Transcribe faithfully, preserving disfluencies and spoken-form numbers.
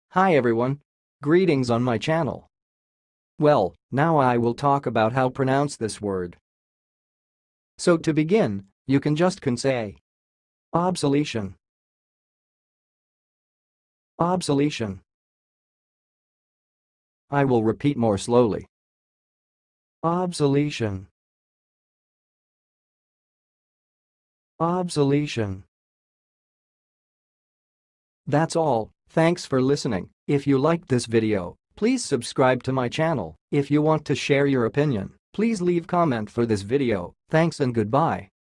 Hi everyone. Greetings on my channel. Well, now I will talk about how pronounce this word. So to begin, you can just can say obsolation. Obsolation. I will repeat more slowly. Obsolation. Obsolation. That's all. Thanks for listening. If you liked this video, please subscribe to my channel. If you want to share your opinion, please leave comment for this video. Thanks and goodbye.